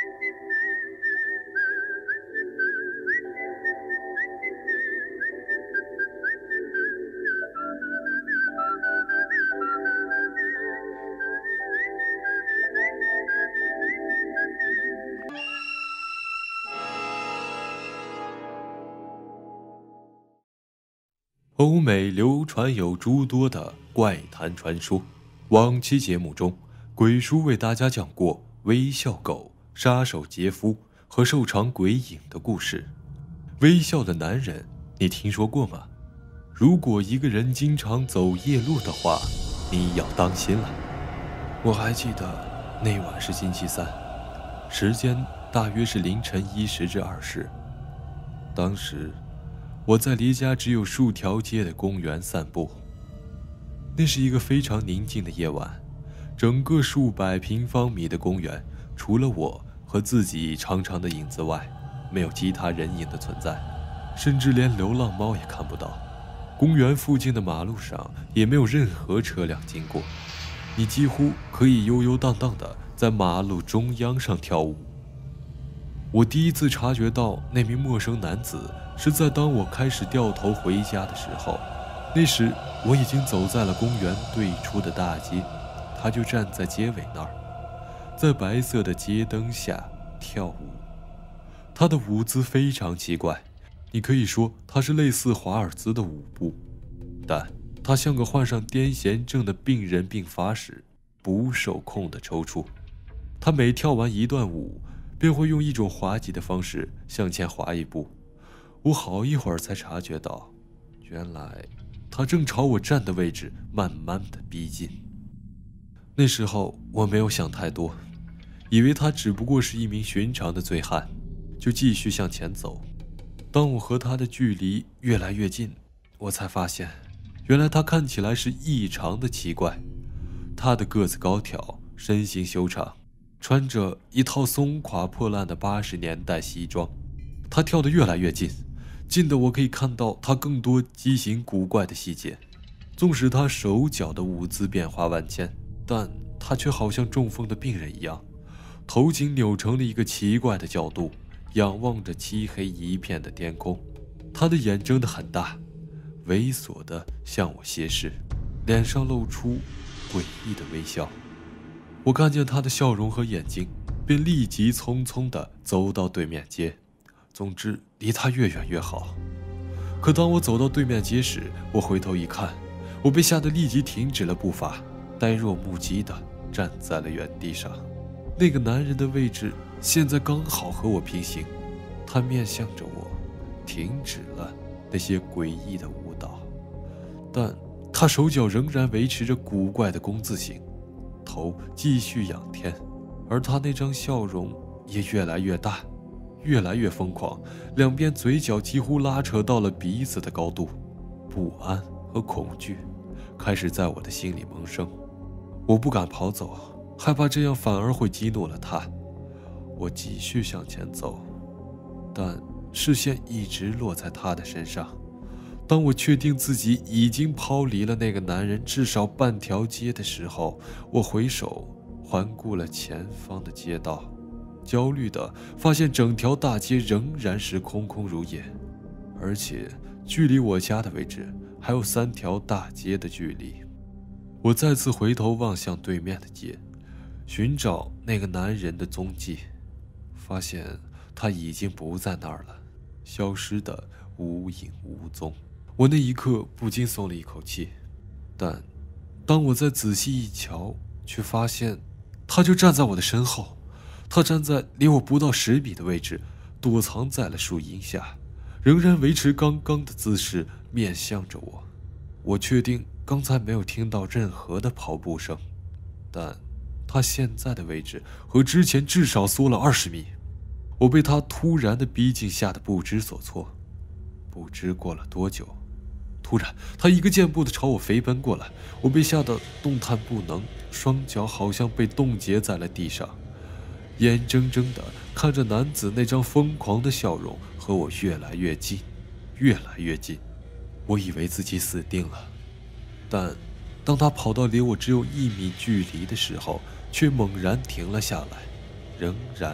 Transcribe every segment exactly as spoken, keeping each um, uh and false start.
欧美流传有诸多的怪谈传说，往期节目中，鬼叔为大家讲过微笑狗、杀手杰夫和瘦长鬼影的故事。微笑的男人，你听说过吗？如果一个人经常走夜路的话，你要当心了。我还记得那晚是星期三，时间大约是凌晨一时至二时。当时我在离家只有数条街的公园散步。那是一个非常宁静的夜晚，整个数百平方米的公园，除了我和自己长长的影子外，没有其他人影的存在，甚至连流浪猫也看不到。公园附近的马路上也没有任何车辆经过，你几乎可以悠悠荡荡地在马路中央上跳舞。我第一次察觉到那名陌生男子是在当我开始掉头回家的时候，那时我已经走在了公园对出的大街，他就站在街尾那儿，在白色的街灯下跳舞。他的舞姿非常奇怪，你可以说他是类似华尔兹的舞步，但他像个患上癫痫症的病人病发时不受控的抽搐。他每跳完一段舞，便会用一种滑稽的方式向前滑一步。我好一会儿才察觉到，原来他正朝我站的位置慢慢的逼近。那时候我没有想太多，以为他只不过是一名寻常的醉汉，就继续向前走。当我和他的距离越来越近，我才发现，原来他看起来是异常的奇怪。他的个子高挑，身形修长，穿着一套松垮破烂的八十年代西装。他跳得越来越近，近的我可以看到他更多畸形古怪的细节。纵使他手脚的舞姿变化万千，但他却好像中风的病人一样，头颈扭成了一个奇怪的角度，仰望着漆黑一片的天空。他的眼睁得很大，猥琐地向我斜视，脸上露出诡异的微笑。我看见他的笑容和眼睛，便立即匆匆地走到对面街。总之，离他越远越好。可当我走到对面街时，我回头一看，我被吓得立即停止了步伐，呆若木鸡地站在了原地上。那个男人的位置现在刚好和我平行，他面向着我，停止了那些诡异的舞蹈，但他手脚仍然维持着古怪的工字形，头继续仰天，而他那张笑容也越来越大，越来越疯狂，两边嘴角几乎拉扯到了鼻子的高度。不安和恐惧开始在我的心里萌生，我不敢跑走，害怕这样反而会激怒了他。我继续向前走，但视线一直落在他的身上。当我确定自己已经抛离了那个男人至少半条街的时候，我回首环顾了前方的街道，焦虑地发现整条大街仍然是空空如也，而且距离我家的位置还有三条大街的距离。我再次回头望向对面的街，寻找那个男人的踪迹，发现他已经不在那儿了，消失得无影无踪。我那一刻不禁松了一口气，但当我再仔细一瞧，却发现他就站在我的身后。他站在离我不到十米的位置，躲藏在了树荫下，仍然维持刚刚的姿势，面向着我。我确定刚才没有听到任何的跑步声，但他现在的位置和之前至少缩了二十米。我被他突然的逼近吓得不知所措。不知过了多久，突然他一个箭步的朝我飞奔过来，我被吓得动弹不能，双脚好像被冻结在了地上，眼睁睁地看着男子那张疯狂的笑容和我越来越近，越来越近。我以为自己死定了，但当他跑到离我只有一米距离的时候，却猛然停了下来，仍然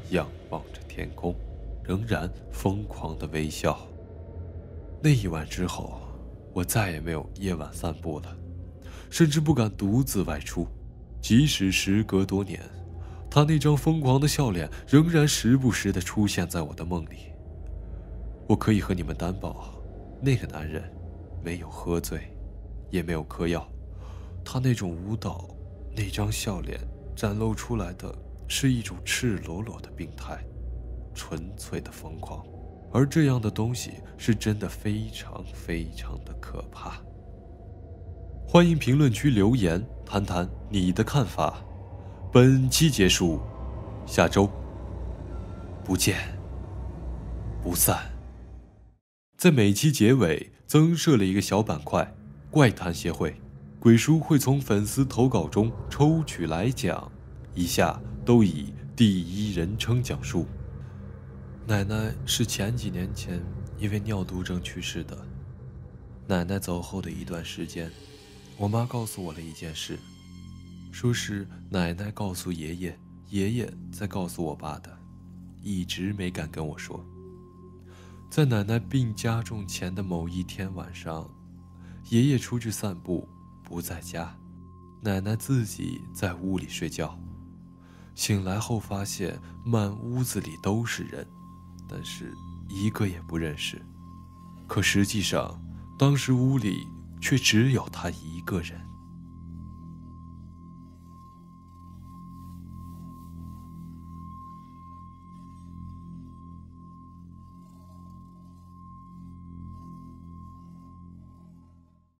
仰望着天空，仍然疯狂地微笑。那一晚之后，我再也没有夜晚散步了，甚至不敢独自外出。即使时隔多年，他那张疯狂的笑脸仍然时不时地出现在我的梦里。我可以和你们担保，那个男人没有喝醉，也没有嗑药。他那种舞蹈，那张笑脸展露出来的是一种赤裸裸的病态，纯粹的疯狂。而这样的东西是真的非常非常的可怕。欢迎评论区留言谈谈你的看法。本期结束，下周不见不散。在每期结尾增设了一个小板块，怪谈协会，鬼叔会从粉丝投稿中抽取来讲，以下都以第一人称讲述。奶奶是前几年前因为尿毒症去世的。奶奶走后的一段时间，我妈告诉我了一件事，说是奶奶告诉爷爷，爷爷再告诉我爸的，一直没敢跟我说。在奶奶病加重前的某一天晚上，爷爷出去散步不在家，奶奶自己在屋里睡觉。醒来后发现满屋子里都是人，但是一个也不认识。可实际上当时屋里却只有她一个人。